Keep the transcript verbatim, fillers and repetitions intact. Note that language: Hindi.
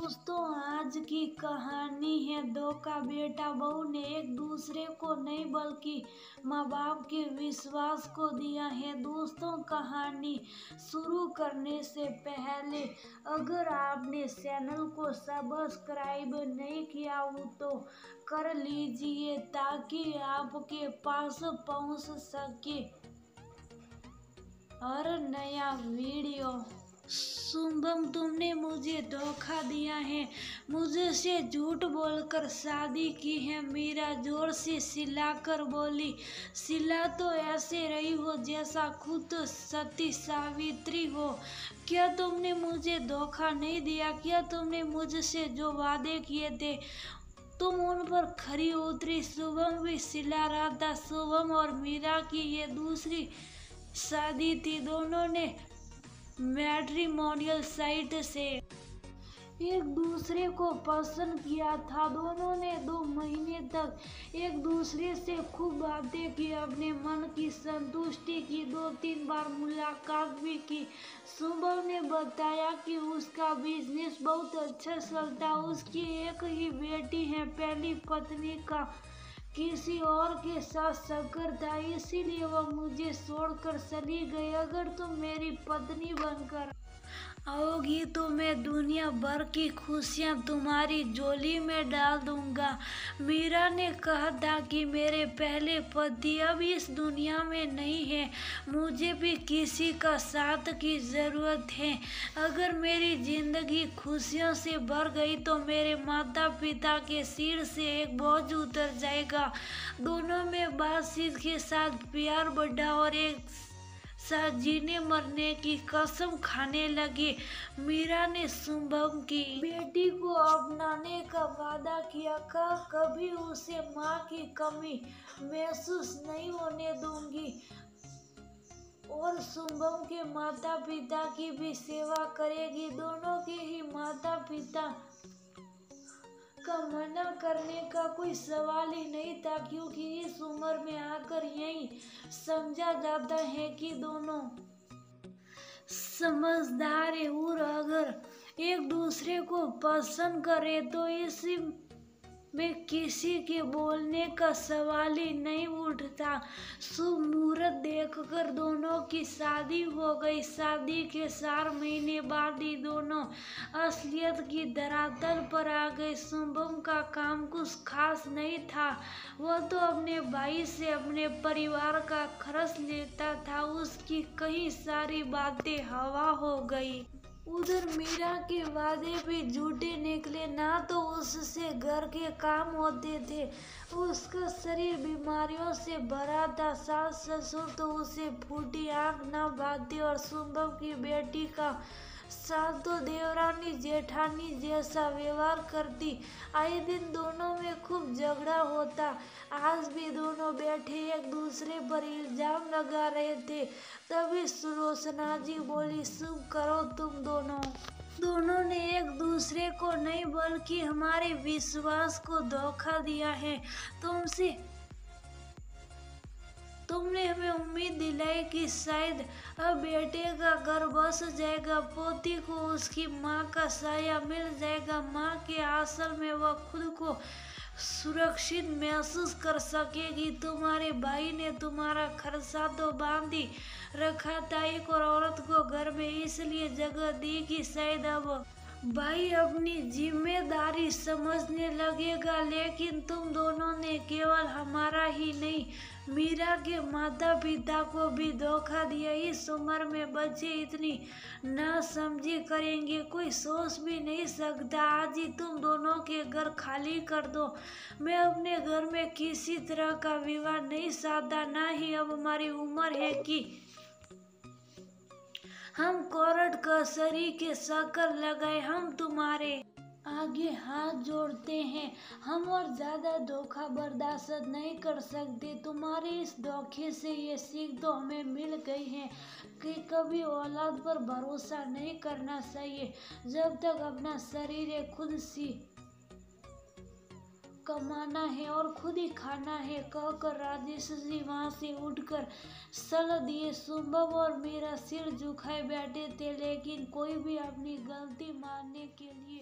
दोस्तों, आज की कहानी है दो का बेटा बहू ने एक दूसरे को नहीं बल्कि माँ बाप के विश्वास को दिया है। दोस्तों, कहानी शुरू करने से पहले अगर आपने चैनल को सब्सक्राइब नहीं किया हो तो कर लीजिए ताकि आपके पास पहुंच सके और नया वीडियो। शुभम, तुमने मुझे धोखा दिया है, मुझसे झूठ बोलकर शादी की है। मीरा जोर से चिल्लाकर बोली। चिल्ला तो ऐसे रही हो जैसा खुद सती सावित्री हो। क्या तुमने मुझे धोखा नहीं दिया? क्या तुमने मुझसे जो वादे किए थे तुम उन पर खरी उतरी? शुभम भी चिल्ला रहा था। शुभम और मीरा की ये दूसरी शादी थी। दोनों ने मैट्रिमोनियल साइट से एक दूसरे को पसंद किया था। दोनों ने दो महीने तक एक दूसरे से खूब बातें की, अपने मन की संतुष्टि की, दो तीन बार मुलाकात भी की। शुभम ने बताया कि उसका बिजनेस बहुत अच्छा चलता, उसकी एक ही बेटी है, पहली पत्नी का किसी और के साथ चक्कर था, इसीलिए वह मुझे छोड़कर चली गई। अगर तुम मेरी पत्नी बनकर आओगी तो मैं दुनिया भर की खुशियाँ तुम्हारी झोली में डाल दूंगा। मीरा ने कहा था कि मेरे पहले पति अब इस दुनिया में नहीं है, मुझे भी किसी का साथ की ज़रूरत है। अगर मेरी जिंदगी खुशियों से भर गई तो मेरे माता पिता के सिर से एक बोझ उतर जाएगा। दोनों में बातचीत के साथ प्यार बढ़ा और एक साथ जीने मरने की कसम खाने लगे। मीरा ने शुभम की बेटी को अपनाने का वादा किया, कहा कभी उसे माँ की कमी महसूस नहीं होने दूंगी और शुभम के माता पिता की भी सेवा करेगी। दोनों के ही माता पिता का मना करने का कोई सवाल ही नहीं था, क्योंकि इस उम्र में आकर यही समझा जाता है कि दोनों समझदार है और अगर एक दूसरे को पसंद करे तो इसी में किसी के बोलने का सवाल ही नहीं उठता। शुभ मुहूर्त देखकर दोनों की शादी हो गई। शादी के चार महीने बाद ही दोनों असलियत की धरातल पर आ गए। शुभम का काम कुछ खास नहीं था, वह तो अपने भाई से अपने परिवार का खर्च लेता था। उसकी कई सारी बातें हवा हो गई। उधर मीरा के वादे भी झूठे निकले, ना तो उससे घर के काम होते थे, उसका शरीर बीमारियों से भरा था। सास ससुर तो उसे फूटी आंख न बांधते और शुभम की बेटी का सास तो देवरानी जेठानी जैसा व्यवहार करती। आए दिन दोनों में खूब झगड़ा होता। आज भी दोनों बैठे एक दूसरे पर इल्जाम लगा रहे थे, तभी सुलोचना जी बोली, शुभ करो तुम दोनों दोनों ने एक दूसरे को नहीं बल्कि हमारे विश्वास को धोखा दिया है। तुमसे तुमने हमें उम्मीद दिलाई कि शायद अब बेटे का घर बस जाएगा, पोती को उसकी माँ का साया मिल जाएगा, माँ के आंचल में वह खुद को सुरक्षित महसूस कर सकेगी। तुम्हारे भाई ने तुम्हारा खर्चा तो बांध ही रखा था, एक और औरत को घर में इसलिए जगह दी कि शायद अब भाई अपनी जिम्मेदारी समझने लगेगा। लेकिन तुम दोनों ने केवल हमारा ही नहीं, मीरा के माता पिता को भी धोखा दिया। इस उम्र में बच्चे इतनी नासमझी करेंगे कोई सोच भी नहीं सकता। आज ही तुम दोनों के घर खाली कर दो। मैं अपने घर में किसी तरह का विवाह नहीं चाहता, ना ही अब हमारी उम्र है कि हम कोर्ट कचहरी के चक्कर लगाए। हम तुम्हारे आगे हाथ जोड़ते हैं, हम और ज्यादा धोखा बर्दाश्त नहीं कर सकते। तुम्हारे इस धोखे से ये सीख तो हमें मिल गई है कि कभी औलाद पर भरोसा नहीं करना चाहिए। जब तक अपना शरीर है, खुद सी कमाना है और खुद ही खाना है, कहकर राजेश जी वहाँ से उठकर चल दिए। शुभम और मेरा सिर झुकाए बैठे थे, लेकिन कोई भी अपनी गलती मानने के लिए